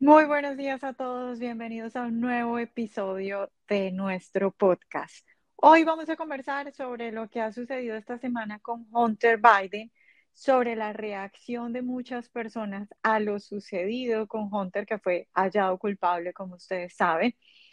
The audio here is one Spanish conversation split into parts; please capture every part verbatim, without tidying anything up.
Muy buenos días a todos, bienvenidos a un nuevo episodio de nuestro podcast. Hoy vamos a conversar sobre lo que ha sucedido esta semana con Hunter Biden, sobre la reacción de muchas personas a lo sucedido con Hunter, que fue hallado culpable, como ustedes saben,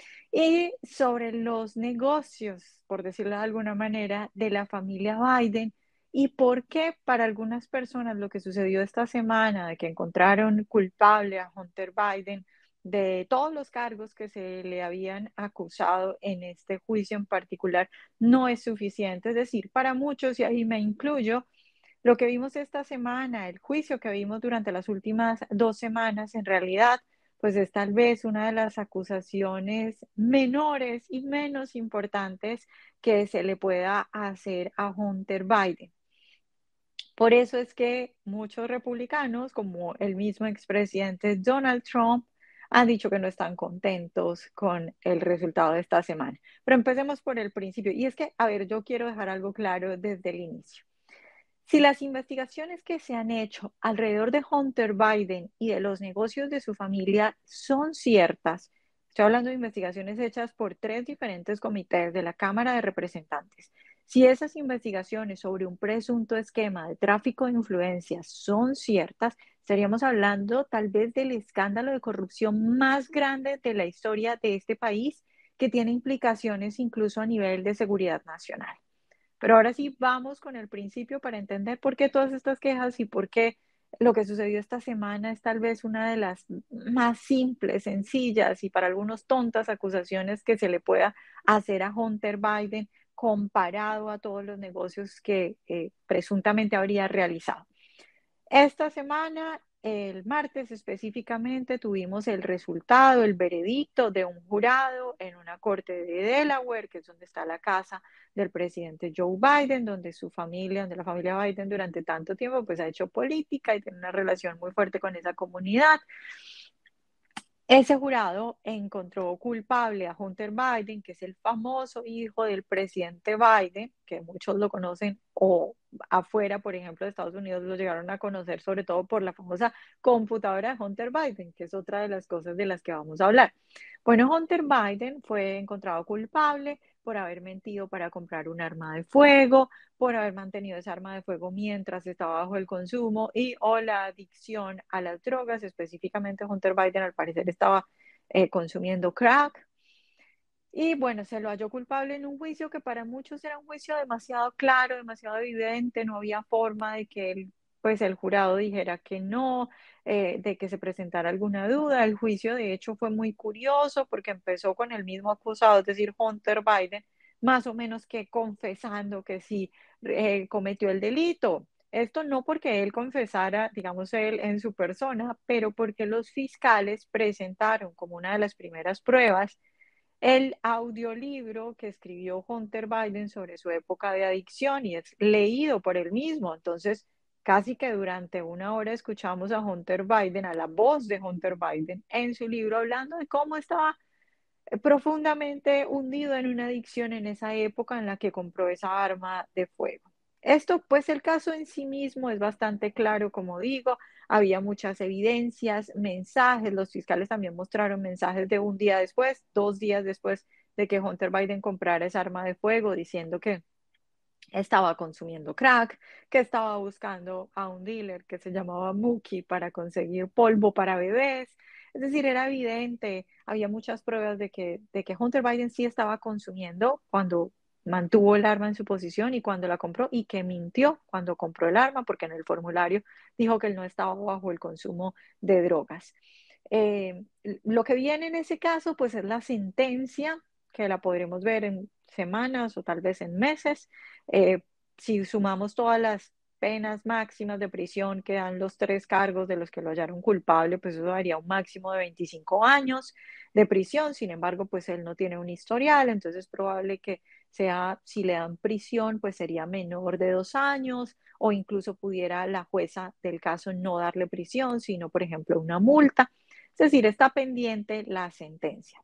y sobre los negocios, por decirlo de alguna manera, de la familia Biden y por qué para algunas personas lo que sucedió esta semana, de que encontraron culpable a Hunter Biden de todos los cargos que se le habían acusado en este juicio en particular, no es suficiente. Es decir, para muchos, y ahí me incluyo, lo que vimos esta semana, el juicio que vimos durante las últimas dos semanas, en realidad, pues es tal vez una de las acusaciones menores y menos importantes que se le pueda hacer a Hunter Biden. Por eso es que muchos republicanos, como el mismo expresidente Donald Trump, han dicho que no están contentos con el resultado de esta semana. Pero empecemos por el principio. Y es que, a ver, yo quiero dejar algo claro desde el inicio. Si las investigaciones que se han hecho alrededor de Hunter Biden y de los negocios de su familia son ciertas, estoy hablando de investigaciones hechas por tres diferentes comités de la Cámara de Representantes. Si esas investigaciones sobre un presunto esquema de tráfico de influencias son ciertas, estaríamos hablando tal vez del escándalo de corrupción más grande de la historia de este país, que tiene implicaciones incluso a nivel de seguridad nacional. Pero ahora sí vamos con el principio para entender por qué todas estas quejas y por qué lo que sucedió esta semana es tal vez una de las más simples, sencillas y para algunos tontas acusaciones que se le pueda hacer a Hunter Biden comparado a todos los negocios que eh, presuntamente habría realizado. Esta semana, el martes específicamente, tuvimos el resultado, el veredicto de un jurado en una corte de Delaware, que es donde está la casa del presidente Joe Biden, donde su familia, donde la familia Biden durante tanto tiempo pues ha hecho política y tiene una relación muy fuerte con esa comunidad. Ese jurado encontró culpable a Hunter Biden, que es el famoso hijo del presidente Biden, que muchos lo conocen o afuera, por ejemplo, de Estados Unidos lo llegaron a conocer sobre todo por la famosa computadora de Hunter Biden, que es otra de las cosas de las que vamos a hablar. Bueno, Hunter Biden fue encontrado culpable por haber mentido para comprar un arma de fuego, por haber mantenido esa arma de fuego mientras estaba bajo el consumo y o la adicción a las drogas. Específicamente Hunter Biden al parecer estaba eh, consumiendo crack. Y bueno, se lo halló culpable en un juicio que para muchos era un juicio demasiado claro, demasiado evidente, no había forma de que él, pues el jurado dijera que no, eh, de que se presentara alguna duda. El juicio de hecho fue muy curioso porque empezó con el mismo acusado, es decir, Hunter Biden, más o menos que confesando que sí eh, cometió el delito. Esto no porque él confesara, digamos, él en su persona, pero porque los fiscales presentaron como una de las primeras pruebas el audiolibro que escribió Hunter Biden sobre su época de adicción y es leído por él mismo. Entonces, casi que durante una hora escuchamos a Hunter Biden, a la voz de Hunter Biden, en su libro hablando de cómo estaba profundamente hundido en una adicción en esa época en la que compró esa arma de fuego. Esto, pues el caso en sí mismo es bastante claro, como digo, había muchas evidencias, mensajes, los fiscales también mostraron mensajes de un día después, dos días después de que Hunter Biden comprara esa arma de fuego, diciendo que estaba consumiendo crack, que estaba buscando a un dealer que se llamaba Mookie para conseguir polvo para bebés. Es decir, era evidente, había muchas pruebas de que, de que Hunter Biden sí estaba consumiendo cuando mantuvo el arma en su posición y cuando la compró y que mintió cuando compró el arma porque en el formulario dijo que él no estaba bajo el consumo de drogas. Eh, lo que viene en ese caso pues es la sentencia que la podremos ver en semanas o tal vez en meses. Eh, si sumamos todas las penas máximas de prisión que dan los tres cargos de los que lo hallaron culpable, pues eso daría un máximo de veinticinco años de prisión. Sin embargo, pues él no tiene un historial, entonces es probable que sea, si le dan prisión, pues sería menor de dos años o incluso pudiera la jueza del caso no darle prisión, sino, por ejemplo, una multa. Es decir, está pendiente la sentencia.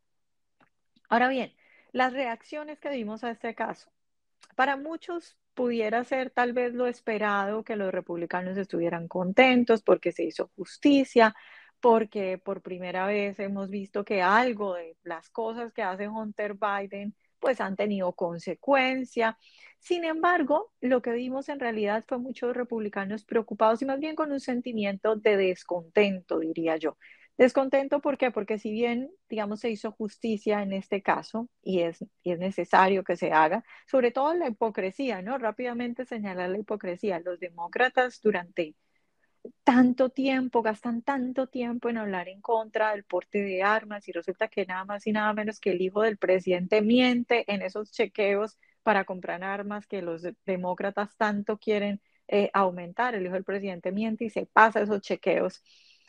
Ahora bien, las reacciones que vimos a este caso. Para muchos pudiera ser tal vez lo esperado que los republicanos estuvieran contentos porque se hizo justicia, porque por primera vez hemos visto que algo de las cosas que hace Hunter Biden pues han tenido consecuencia. Sin embargo, lo que vimos en realidad fue muchos republicanos preocupados y más bien con un sentimiento de descontento, diría yo. Descontento, ¿por qué? Porque si bien, digamos, se hizo justicia en este caso y es, y es necesario que se haga, sobre todo la hipocresía, ¿no? Rápidamente señalar la hipocresía. Los demócratas durante tanto tiempo, gastan tanto tiempo en hablar en contra del porte de armas y resulta que nada más y nada menos que el hijo del presidente miente en esos chequeos para comprar armas que los demócratas tanto quieren eh, aumentar. El hijo del presidente miente y se pasa esos chequeos.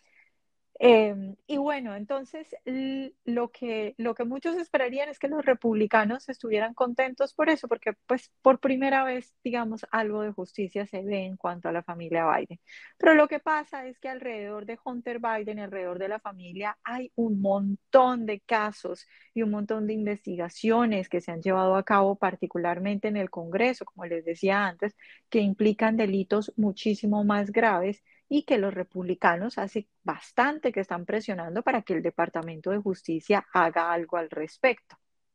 Eh, y bueno, entonces l- lo que, lo que muchos esperarían es que los republicanos estuvieran contentos por eso, porque pues por primera vez, digamos, algo de justicia se ve en cuanto a la familia Biden. Pero lo que pasa es que alrededor de Hunter Biden y alrededor de la familia hay un montón de casos y un montón de investigaciones que se han llevado a cabo, particularmente en el Congreso, como les decía antes, que implican delitos muchísimo más graves y que los republicanos hace bastante que están presionando para que el Departamento de Justicia haga algo al respecto.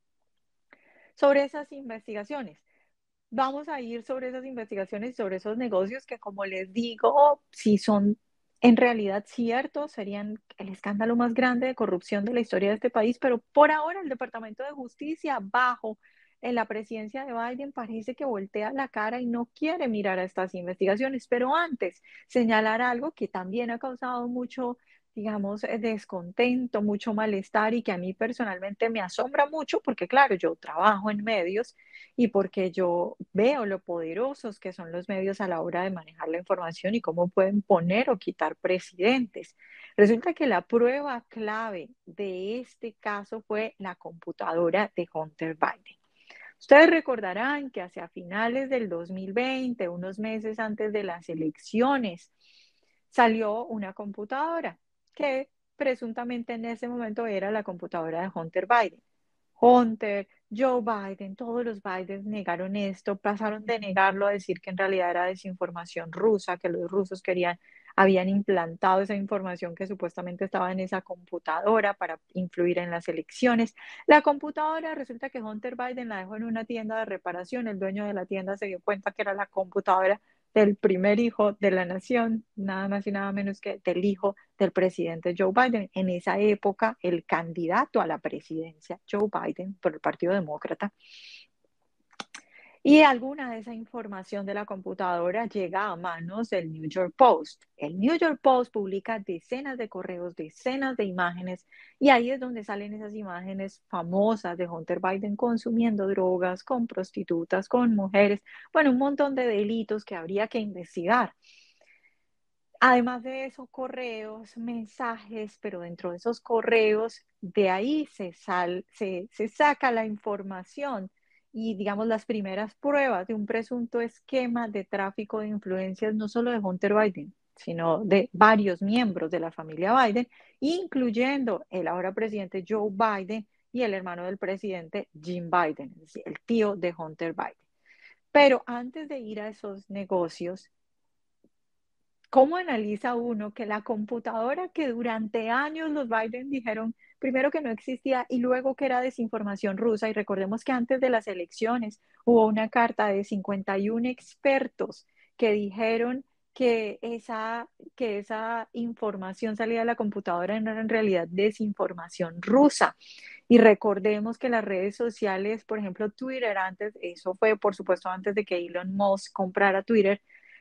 Sobre esas investigaciones, vamos a ir sobre esas investigaciones y sobre esos negocios que, como les digo, si son en realidad ciertos, serían el escándalo más grande de corrupción de la historia de este país, pero por ahora el Departamento de Justicia, bajo en la presidencia de Biden, parece que voltea la cara y no quiere mirar a estas investigaciones. Pero antes, señalar algo que también ha causado mucho, digamos, eh, descontento, mucho malestar y que a mí personalmente me asombra mucho, porque claro, yo trabajo en medios y porque yo veo lo poderosos que son los medios a la hora de manejar la información y cómo pueden poner o quitar presidentes. Resulta que la prueba clave de este caso fue la computadora de Hunter Biden. Ustedes recordarán que hacia finales del dos mil veinte, unos meses antes de las elecciones, salió una computadora que presuntamente en ese momento era la computadora de Hunter Biden. Hunter, Joe Biden, todos los Biden negaron esto, pasaron de negarlo a decir que en realidad era desinformación rusa, que los rusos querían, habían implantado esa información que supuestamente estaba en esa computadora para influir en las elecciones. La computadora resulta que Hunter Biden la dejó en una tienda de reparación, el dueño de la tienda se dio cuenta que era la computadora del primer hijo de la nación, nada más y nada menos que del hijo del presidente Joe Biden. En esa época, el candidato a la presidencia, Joe Biden, por el Partido Demócrata, y alguna de esa información de la computadora llega a manos del New York Post. El New York Post publica decenas de correos, decenas de imágenes, y ahí es donde salen esas imágenes famosas de Hunter Biden consumiendo drogas, con prostitutas, con mujeres, bueno, un montón de delitos que habría que investigar. Además de eso, correos, mensajes, pero dentro de esos correos, de ahí se, sal, se, se saca la información y, digamos, las primeras pruebas de un presunto esquema de tráfico de influencias, no solo de Hunter Biden, sino de varios miembros de la familia Biden, incluyendo el ahora presidente Joe Biden y el hermano del presidente Jim Biden, es decir, el tío de Hunter Biden. Pero antes de ir a esos negocios, ¿cómo analiza uno que la computadora que durante años los Biden dijeron, primero que no existía y luego que era desinformación rusa? Y recordemos que antes de las elecciones hubo una carta de cincuenta y uno expertos que dijeron que esa, que esa información salida de la computadora no era en realidad desinformación rusa. Y recordemos que las redes sociales, por ejemplo, Twitter antes, eso fue por supuesto antes de que Elon Musk comprara Twitter,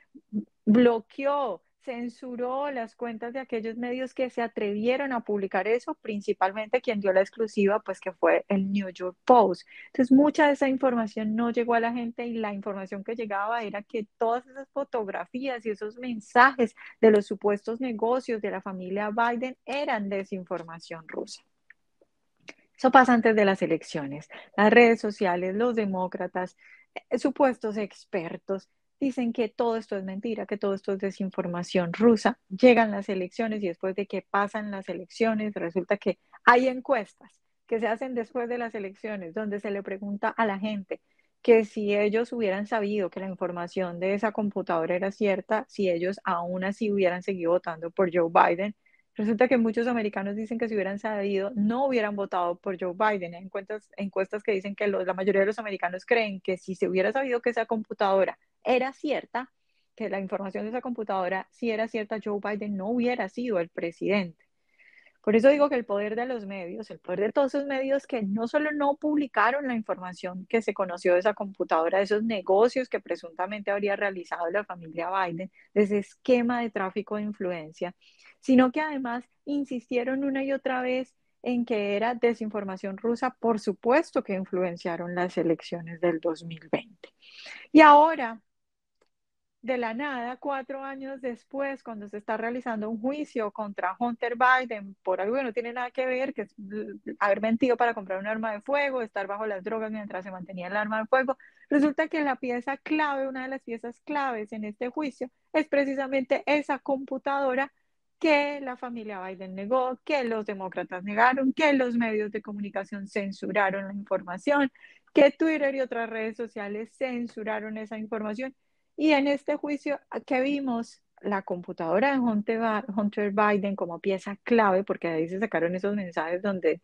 bloqueó, censuró las cuentas de aquellos medios que se atrevieron a publicar eso, principalmente quien dio la exclusiva, pues que fue el New York Post. Entonces, mucha de esa información no llegó a la gente y la información que llegaba era que todas esas fotografías y esos mensajes de los supuestos negocios de la familia Biden eran desinformación rusa. Eso pasa antes de las elecciones. Las redes sociales, los demócratas, eh, supuestos expertos, dicen que todo esto es mentira, que todo esto es desinformación rusa. Llegan las elecciones y después de que pasan las elecciones, resulta que hay encuestas que se hacen después de las elecciones, donde se le pregunta a la gente que si ellos hubieran sabido que la información de esa computadora era cierta, si ellos aún así hubieran seguido votando por Joe Biden, Resulta que muchos americanos dicen que si hubieran sabido, no hubieran votado por Joe Biden. Hay encuestas, encuestas que dicen que los- la mayoría de los americanos creen que si se hubiera sabido que esa computadora era cierta, que la información de esa computadora sí era cierta, Joe Biden no hubiera sido el presidente. Por eso digo que el poder de los medios, el poder de todos esos medios que no solo no publicaron la información que se conoció de esa computadora, de esos negocios que presuntamente habría realizado la familia Biden, de ese esquema de tráfico de influencia, sino que además insistieron una y otra vez en que era desinformación rusa, por supuesto que influenciaron las elecciones del dos mil veinte. Y ahora de la nada, cuatro años después, cuando se está realizando un juicio contra Hunter Biden por algo que no tiene nada que ver, que es haber mentido para comprar un arma de fuego, estar bajo las drogas mientras se mantenía el arma de fuego, resulta que la pieza clave, una de las piezas claves en este juicio, es precisamente esa computadora que la familia Biden negó, que los demócratas negaron, que los medios de comunicación censuraron la información, que Twitter y otras redes sociales censuraron esa información. Y en este juicio que vimos, la computadora de Hunter, Hunter Biden como pieza clave, porque de ahí se sacaron esos mensajes donde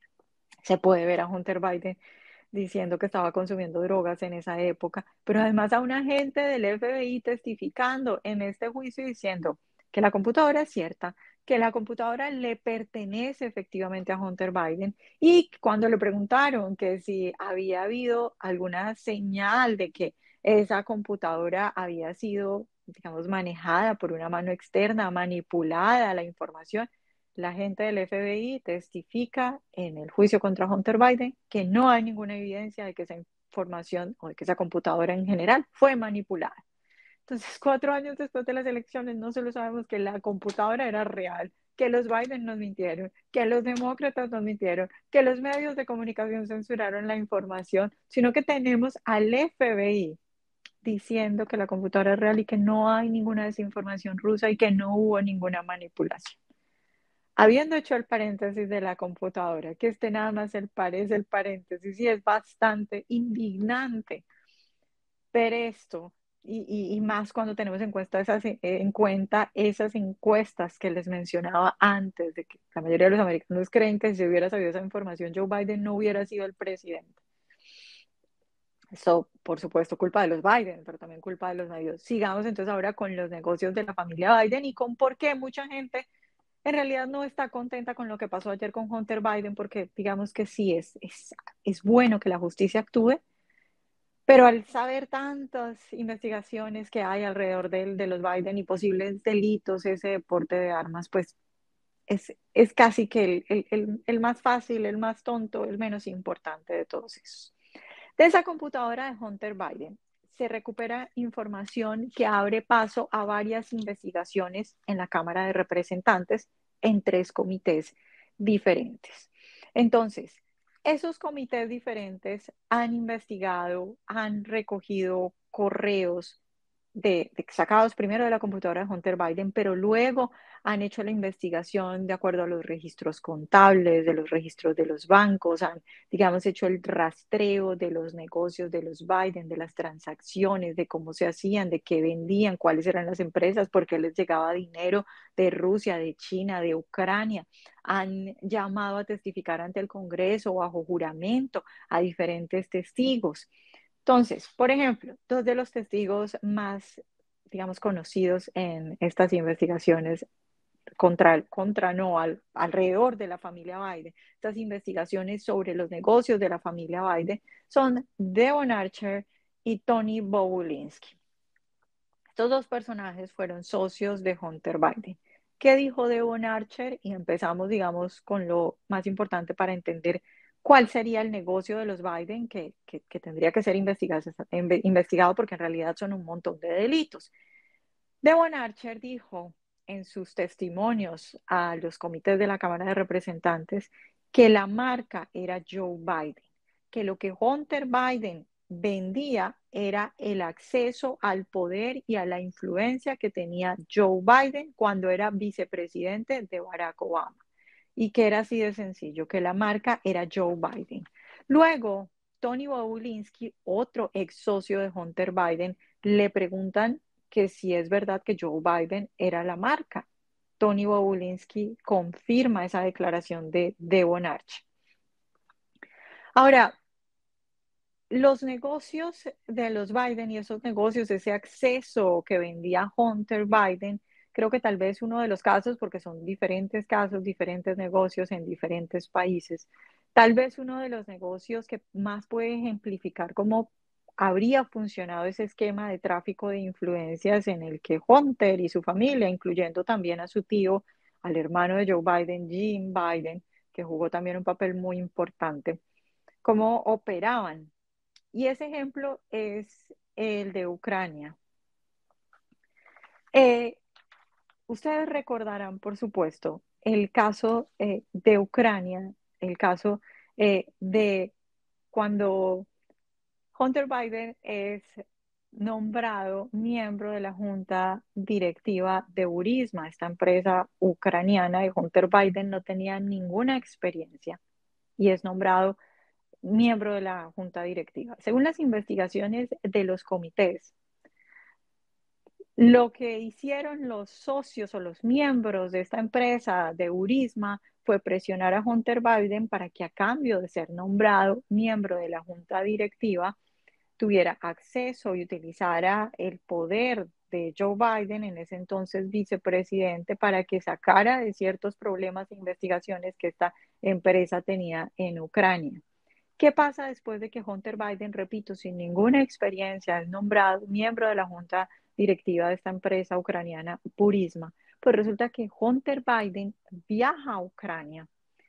se puede ver a Hunter Biden diciendo que estaba consumiendo drogas en esa época, pero además a un agente del F B I testificando en este juicio diciendo que la computadora es cierta, que la computadora le pertenece efectivamente a Hunter Biden y cuando le preguntaron que si había habido alguna señal de que esa computadora había sido, digamos, manejada por una mano externa, manipulada la información, la gente del F B I testifica en el juicio contra Hunter Biden que no hay ninguna evidencia de que esa información o de que esa computadora en general fue manipulada. Entonces, cuatro años después de las elecciones, no solo sabemos que la computadora era real, que los Biden nos mintieron, que los demócratas nos mintieron, que los medios de comunicación censuraron la información, sino que tenemos al F B I diciendo que la computadora es real y que no hay ninguna desinformación rusa y que no hubo ninguna manipulación. Habiendo hecho el paréntesis de la computadora, que este nada más el parece el paréntesis y es bastante indignante ver esto y, y, y más cuando tenemos en cuenta, esas, eh, en cuenta esas encuestas que les mencionaba antes, de que la mayoría de los americanos creen que si hubiera sabido esa información, Joe Biden no hubiera sido el presidente. Eso, por supuesto, culpa de los Biden, pero también culpa de los medios. Sigamos entonces ahora con los negocios de la familia Biden y con por qué mucha gente en realidad no está contenta con lo que pasó ayer con Hunter Biden, porque digamos que sí, es, es, es bueno que la justicia actúe, pero al saber tantas investigaciones que hay alrededor de, de los Biden y posibles delitos, ese deporte de armas, pues es, es casi que el, el, el, el más fácil, el más tonto, el menos importante de todos esos. De esa computadora de Hunter Biden se recupera información que abre paso a varias investigaciones en la Cámara de Representantes en tres comités diferentes. Entonces, esos comités diferentes han investigado, han recogido correos de, de, sacados primero de la computadora de Hunter Biden, pero luego han hecho la investigación de acuerdo a los registros contables, de los registros de los bancos, han, digamos, hecho el rastreo de los negocios de los Biden, de las transacciones, de cómo se hacían, de qué vendían, cuáles eran las empresas, por qué les llegaba dinero de Rusia, de China, de Ucrania. Han llamado a testificar ante el Congreso bajo juramento a diferentes testigos. Entonces, por ejemplo, dos de los testigos más, digamos, conocidos en estas investigaciones contra, contra no, al, alrededor de la familia Biden, estas investigaciones sobre los negocios de la familia Biden, son Devon Archer y Tony Bobulinski. Estos dos personajes fueron socios de Hunter Biden. ¿Qué dijo Devon Archer? Y empezamos, digamos, con lo más importante para entender cuál sería el negocio de los Biden que, que, que tendría que ser investigado, investigado porque en realidad son un montón de delitos. Devon Archer dijo en sus testimonios a los comités de la Cámara de Representantes que la marca era Joe Biden, que lo que Hunter Biden vendía era el acceso al poder y a la influencia que tenía Joe Biden cuando era vicepresidente de Barack Obama. Y que era así de sencillo, que la marca era Joe Biden. Luego, Tony Bobulinski, otro ex socio de Hunter Biden, le preguntan que si es verdad que Joe Biden era la marca. Tony Bobulinski confirma esa declaración de, de Bonarch. Ahora, los negocios de los Biden y esos negocios, ese acceso que vendía Hunter Biden, creo que tal vez uno de los casos, porque son diferentes casos, diferentes negocios en diferentes países, tal vez uno de los negocios que más puede ejemplificar cómo habría funcionado ese esquema de tráfico de influencias en el que Hunter y su familia, incluyendo también a su tío, al hermano de Joe Biden, Jim Biden, que jugó también un papel muy importante, cómo operaban. Y ese ejemplo es el de Ucrania. Eh, ustedes recordarán, por supuesto, el caso eh, de Ucrania, el caso eh, de cuando Hunter Biden es nombrado miembro de la junta directiva de Burisma, esta empresa ucraniana, y Hunter Biden no tenía ninguna experiencia y es nombrado miembro de la junta directiva. Según las investigaciones de los comités, lo que hicieron los socios o los miembros de esta empresa de Burisma fue presionar a Hunter Biden para que a cambio de ser nombrado miembro de la junta directiva, tuviera acceso y utilizara el poder de Joe Biden, en ese entonces vicepresidente, para que sacara de ciertos problemas e investigaciones que esta empresa tenía en Ucrania. ¿Qué pasa después de que Hunter Biden, repito, sin ninguna experiencia, es nombrado miembro de la junta directiva de esta empresa ucraniana, Burisma? Pues resulta que Hunter Biden viaja a Ucrania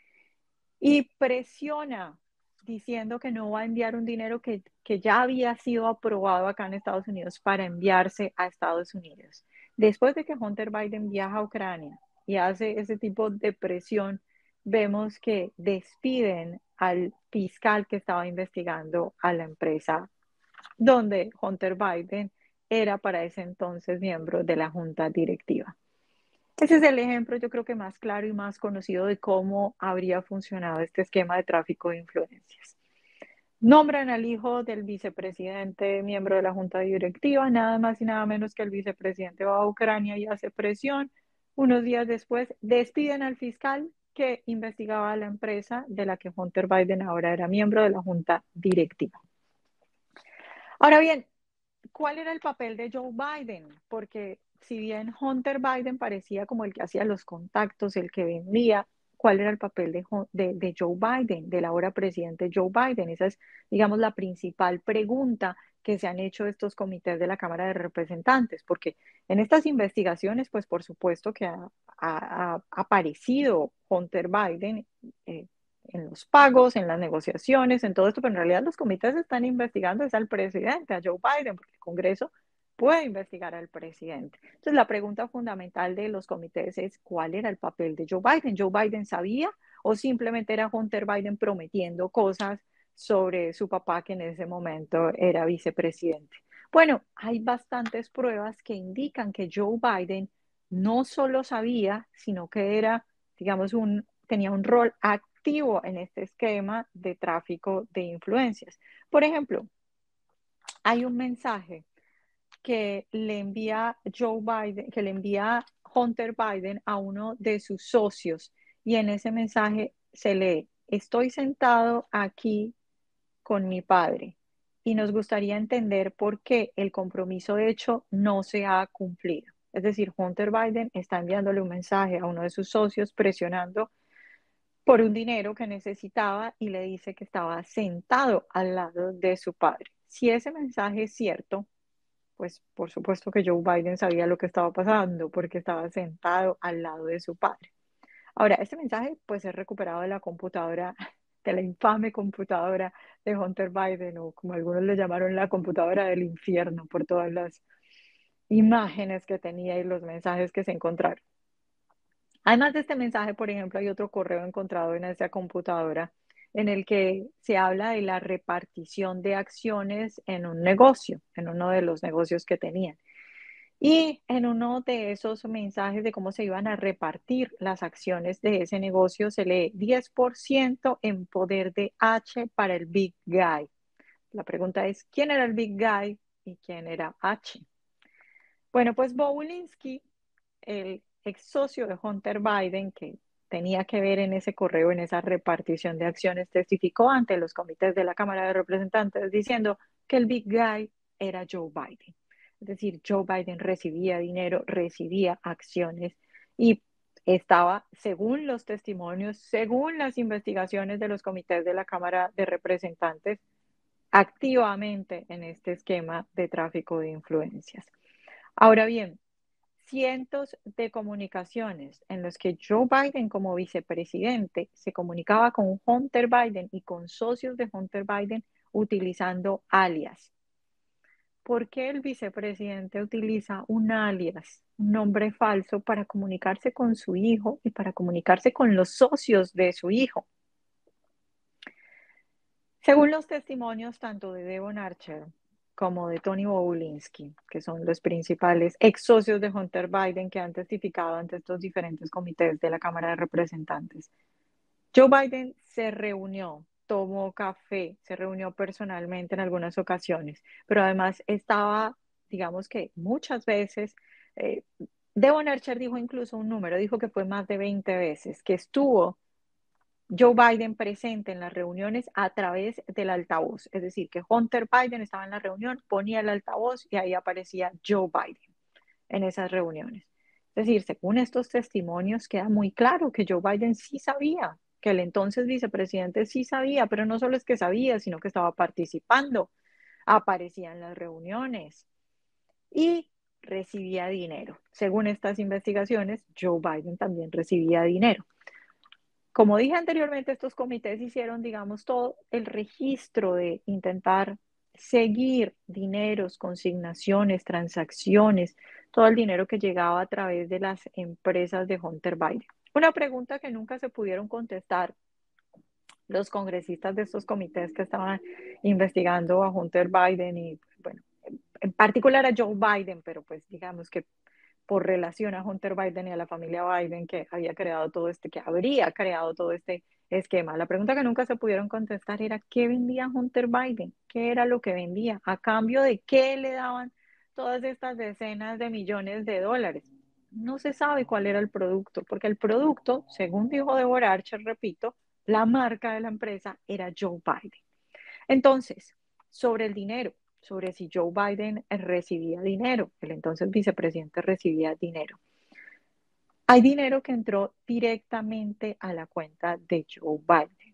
y presiona diciendo que no va a enviar un dinero que, que ya había sido aprobado acá en Estados Unidos para enviarse a Estados Unidos. Después de que Hunter Biden viaja a Ucrania y hace ese tipo de presión, vemos que despiden al fiscal que estaba investigando a la empresa donde Hunter Biden era para ese entonces miembro de la junta directiva. Ese es el ejemplo, yo creo que más claro y más conocido de cómo habría funcionado este esquema de tráfico de influencias. Nombran al hijo del vicepresidente miembro de la junta directiva, nada más y nada menos que el vicepresidente va a Ucrania y hace presión. Unos días después despiden al fiscal que investigaba a la empresa de la que Hunter Biden ahora era miembro de la junta directiva. Ahora bien, ¿cuál era el papel de Joe Biden? Porque si bien Hunter Biden parecía como el que hacía los contactos, el que vendía, ¿cuál era el papel de, de, de Joe Biden, del ahora presidente Joe Biden? Esa es, digamos, la principal pregunta que se han hecho estos comités de la Cámara de Representantes, porque en estas investigaciones, pues por supuesto que ha, ha, ha aparecido Hunter Biden eh, en los pagos, en las negociaciones, en todo esto, pero en realidad los comités están investigando es al presidente, a Joe Biden, porque el Congreso puede investigar al presidente. Entonces, la pregunta fundamental de los comités es cuál era el papel de Joe Biden. ¿Joe Biden sabía o simplemente era Hunter Biden prometiendo cosas sobre su papá, que en ese momento era vicepresidente? Bueno, hay bastantes pruebas que indican que Joe Biden no solo sabía, sino que era, digamos, un, tenía un rol activo en este esquema de tráfico de influencias. Por ejemplo, hay un mensaje que le envía Joe Biden, que le envía Hunter Biden a uno de sus socios, y en ese mensaje se lee: estoy sentado aquí con mi padre y nos gustaría entender por qué el compromiso hecho no se ha cumplido. Es decir, Hunter Biden está enviándole un mensaje a uno de sus socios presionando por un dinero que necesitaba y le dice que estaba sentado al lado de su padre. Si ese mensaje es cierto, pues por supuesto que Joe Biden sabía lo que estaba pasando porque estaba sentado al lado de su padre. Ahora, este mensaje pues es recuperado de la computadora, de la infame computadora de Hunter Biden, o como algunos le llamaron, la computadora del infierno, por todas las imágenes que tenía y los mensajes que se encontraron. Además de este mensaje, por ejemplo, hay otro correo encontrado en esa computadora en el que se habla de la repartición de acciones en un negocio, en uno de los negocios que tenían. Y en uno de esos mensajes de cómo se iban a repartir las acciones de ese negocio se lee diez por ciento en poder de H para el Big Guy. La pregunta es, ¿quién era el Big Guy y quién era H? Bueno, pues Bobulinski, el ex socio de Hunter Biden, que tenía que ver en ese correo, en esa repartición de acciones, testificó ante los comités de la Cámara de Representantes diciendo que el big guy era Joe Biden. Es decir, Joe Biden recibía dinero, recibía acciones y estaba, según los testimonios, según las investigaciones de los comités de la Cámara de Representantes, activamente en este esquema de tráfico de influencias. Ahora bien, cientos de comunicaciones en los que Joe Biden como vicepresidente se comunicaba con Hunter Biden y con socios de Hunter Biden utilizando alias. ¿Por qué el vicepresidente utiliza un alias, un nombre falso para comunicarse con su hijo y para comunicarse con los socios de su hijo? Según los testimonios tanto de Devon Archer como de Tony Bobulinski, que son los principales ex socios de Hunter Biden que han testificado ante estos diferentes comités de la Cámara de Representantes, Joe Biden se reunió, tomó café, se reunió personalmente en algunas ocasiones, pero además estaba, digamos que muchas veces, eh, Devon Archer dijo incluso un número, dijo que fue más de veinte veces, que estuvo Joe Biden presente en las reuniones a través del altavoz. Es decir, que Hunter Biden estaba en la reunión, ponía el altavoz y ahí aparecía Joe Biden en esas reuniones. Es decir, según estos testimonios queda muy claro que Joe Biden sí sabía, que el entonces vicepresidente sí sabía, pero no solo es que sabía, sino que estaba participando, aparecía en las reuniones y recibía dinero. Según estas investigaciones, Joe Biden también recibía dinero. Como dije anteriormente, estos comités hicieron, digamos, todo el registro de intentar seguir dineros, consignaciones, transacciones, todo el dinero que llegaba a través de las empresas de Hunter Biden. Una pregunta que nunca se pudieron contestar los congresistas de estos comités que estaban investigando a Hunter Biden y, bueno, en particular a Joe Biden, pero pues digamos que por relación a Hunter Biden y a la familia Biden que había creado todo este, que habría creado todo este esquema. La pregunta que nunca se pudieron contestar era ¿qué vendía Hunter Biden? ¿Qué era lo que vendía? ¿A cambio de qué le daban todas estas decenas de millones de dólares? No se sabe cuál era el producto, porque el producto, según dijo Deborah Archer, repito, la marca de la empresa era Joe Biden. Entonces, sobre el dinero, sobre si Joe Biden recibía dinero, el entonces vicepresidente recibía dinero. Hay dinero que entró directamente a la cuenta de Joe Biden.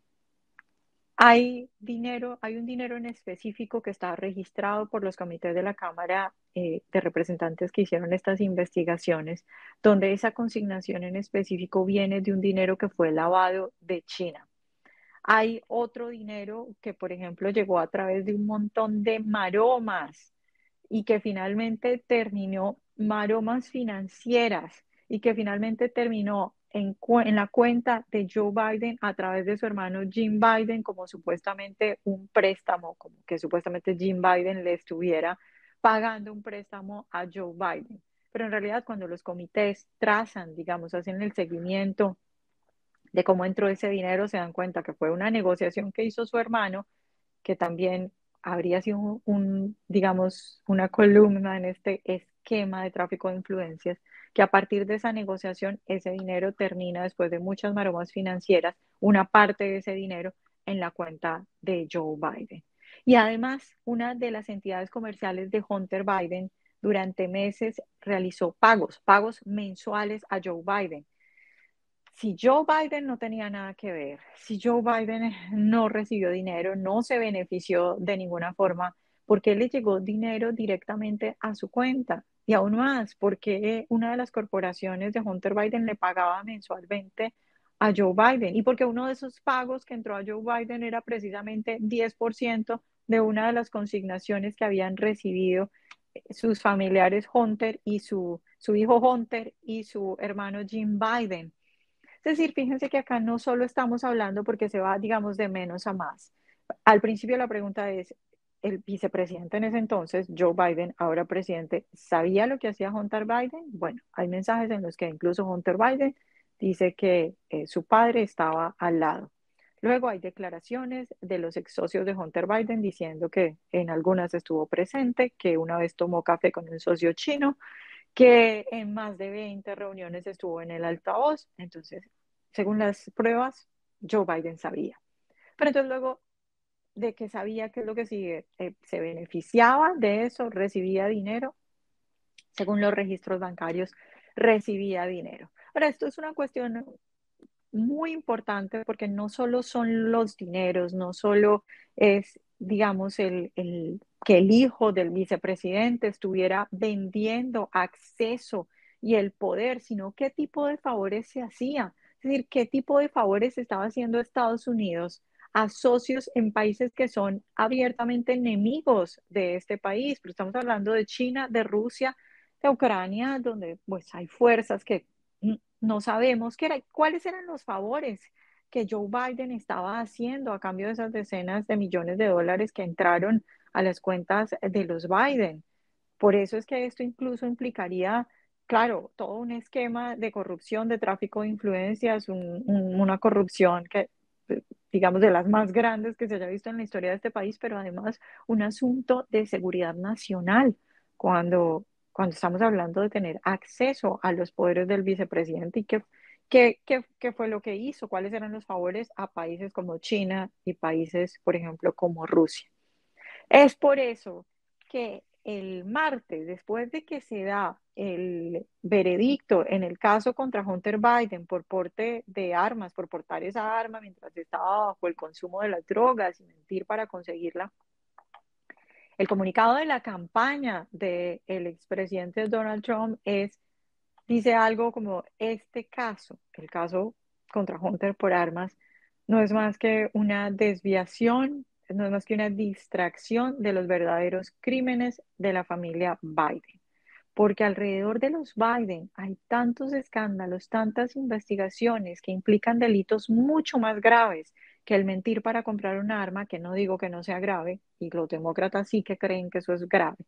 Hay dinero, hay un dinero en específico que está registrado por los comités de la Cámara eh, de Representantes que hicieron estas investigaciones, donde esa consignación en específico viene de un dinero que fue lavado de China. Hay otro dinero que, por ejemplo, llegó a través de un montón de maromas y que finalmente terminó maromas financieras y que finalmente terminó en, en la cuenta de Joe Biden a través de su hermano Jim Biden como supuestamente un préstamo, como que supuestamente Jim Biden le estuviera pagando un préstamo a Joe Biden. Pero en realidad cuando los comités trazan, digamos, hacen el seguimiento de cómo entró ese dinero, se dan cuenta que fue una negociación que hizo su hermano, que también habría sido un, un, digamos, una columna en este esquema de tráfico de influencias, que a partir de esa negociación ese dinero termina después de muchas maromas financieras, una parte de ese dinero en la cuenta de Joe Biden. Y además, una de las entidades comerciales de Hunter Biden durante meses realizó pagos, pagos mensuales a Joe Biden. Si Joe Biden no tenía nada que ver, si Joe Biden no recibió dinero, no se benefició de ninguna forma, ¿por qué le llegó dinero directamente a su cuenta? Y aún más, porque una de las corporaciones de Hunter Biden le pagaba mensualmente a Joe Biden? Y porque uno de esos pagos que entró a Joe Biden era precisamente diez por ciento de una de las consignaciones que habían recibido sus familiares Hunter y su, su hijo Hunter y su hermano Jim Biden. Es decir, fíjense que acá no solo estamos hablando porque se va, digamos, de menos a más. Al principio la pregunta es, ¿el vicepresidente en ese entonces, Joe Biden, ahora presidente, sabía lo que hacía Hunter Biden? Bueno, hay mensajes en los que incluso Hunter Biden dice que eh, su padre estaba al lado. Luego hay declaraciones de los ex socios de Hunter Biden diciendo que en algunas estuvo presente, que una vez tomó café con un socio chino, que en más de veinte reuniones estuvo en el altavoz. Entonces, según las pruebas, Joe Biden sabía. Pero entonces luego de que sabía qué es lo que sigue, eh, se beneficiaba de eso, recibía dinero, según los registros bancarios, recibía dinero. Ahora, esto es una cuestión muy importante porque no solo son los dineros, no solo es, digamos, el, el, que el hijo del vicepresidente estuviera vendiendo acceso y el poder, sino qué tipo de favores se hacía. Es decir, qué tipo de favores estaba haciendo Estados Unidos a socios en países que son abiertamente enemigos de este país. Pero estamos hablando de China, de Rusia, de Ucrania, donde pues hay fuerzas que no sabemos qué era, cuáles eran los favores que Joe Biden estaba haciendo a cambio de esas decenas de millones de dólares que entraron a las cuentas de los Biden. Por eso es que esto incluso implicaría, claro, todo un esquema de corrupción, de tráfico de influencias, un, un, una corrupción que, digamos, de las más grandes que se haya visto en la historia de este país, pero además un asunto de seguridad nacional, cuando, cuando estamos hablando de tener acceso a los poderes del vicepresidente y qué, qué, qué, qué fue lo que hizo, cuáles eran los favores a países como China y países, por ejemplo, como Rusia. Es por eso que el martes, después de que se da el veredicto en el caso contra Hunter Biden por porte de armas, por portar esa arma mientras estaba bajo el consumo de las drogas y mentir para conseguirla, el comunicado de la campaña del expresidente Donald Trump es, dice algo como, este caso, el caso contra Hunter por armas, no es más que una desviación, no es más que una distracción de los verdaderos crímenes de la familia Biden. Porque alrededor de los Biden hay tantos escándalos, tantas investigaciones que implican delitos mucho más graves que el mentir para comprar un arma, que no digo que no sea grave, y los demócratas sí que creen que eso es grave.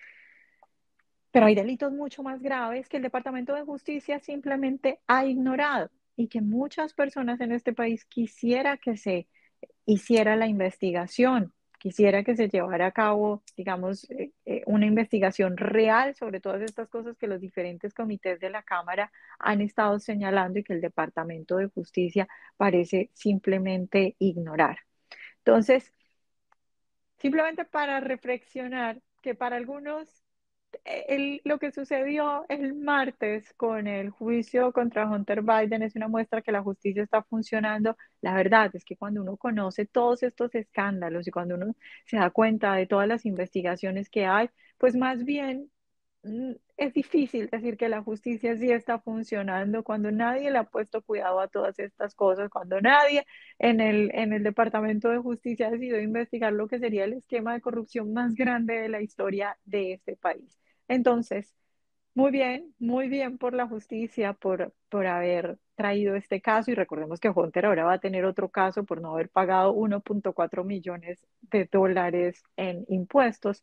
Pero hay delitos mucho más graves que el Departamento de Justicia simplemente ha ignorado y que muchas personas en este país quisiera que se hiciera la investigación, quisiera que se llevara a cabo, digamos, eh, eh, una investigación real sobre todas estas cosas que los diferentes comités de la Cámara han estado señalando y que el Departamento de Justicia parece simplemente ignorar. Entonces, simplemente para reflexionar que para algunos el- lo que sucedió el martes con el juicio contra Hunter Biden es una muestra que la justicia está funcionando. La verdad es que cuando uno conoce todos estos escándalos y cuando uno se da cuenta de todas las investigaciones que hay, pues más bien mm, es difícil decir que la justicia sí está funcionando cuando nadie le ha puesto cuidado a todas estas cosas, cuando nadie en el, en el Departamento de Justicia ha decidido investigar lo que sería el esquema de corrupción más grande de la historia de este país. Entonces, muy bien, muy bien por la justicia, por, por haber traído este caso y recordemos que Hunter ahora va a tener otro caso por no haber pagado uno punto cuatro millones de dólares en impuestos,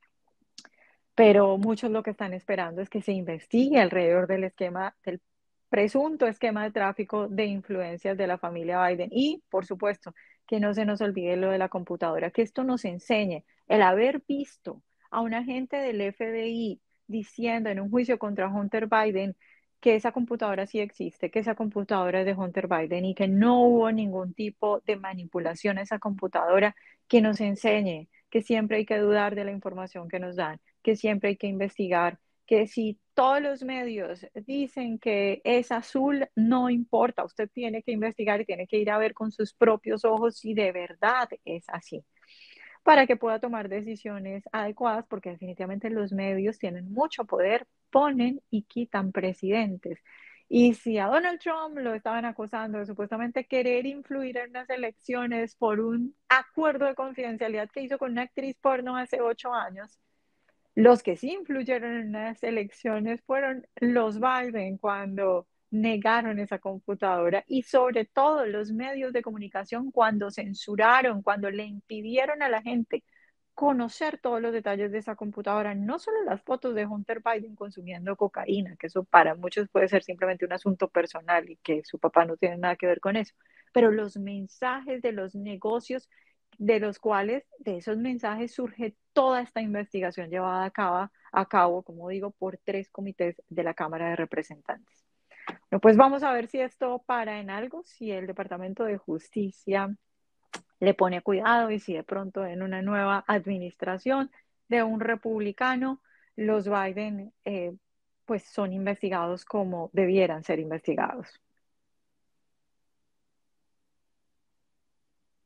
pero muchos lo que están esperando es que se investigue alrededor del esquema, del presunto esquema de tráfico de influencias de la familia Biden y, por supuesto, que no se nos olvide lo de la computadora, que esto nos enseñe el haber visto a un agente del F B I diciendo en un juicio contra Hunter Biden que esa computadora sí existe, que esa computadora es de Hunter Biden y que no hubo ningún tipo de manipulación a esa computadora, que nos enseñe que siempre hay que dudar de la información que nos dan, que siempre hay que investigar, que si todos los medios dicen que es azul, no importa, usted tiene que investigar y tiene que ir a ver con sus propios ojos si de verdad es así, para que pueda tomar decisiones adecuadas, porque definitivamente los medios tienen mucho poder, ponen y quitan presidentes. Y si a Donald Trump lo estaban acusando de supuestamente querer influir en las elecciones por un acuerdo de confidencialidad que hizo con una actriz porno hace ocho años, los que sí influyeron en las elecciones fueron los Biden cuando negaron esa computadora y sobre todo los medios de comunicación cuando censuraron, cuando le impidieron a la gente conocer todos los detalles de esa computadora, no solo las fotos de Hunter Biden consumiendo cocaína, que eso para muchos puede ser simplemente un asunto personal y que su papá no tiene nada que ver con eso, pero los mensajes de los negocios de los cuales, de esos mensajes, surge toda esta investigación llevada a cabo, a cabo, como digo, por tres comités de la Cámara de Representantes. Bueno, pues vamos a ver si esto para en algo, si el Departamento de Justicia le pone cuidado y si de pronto en una nueva administración de un republicano, los Biden eh, pues son investigados como debieran ser investigados.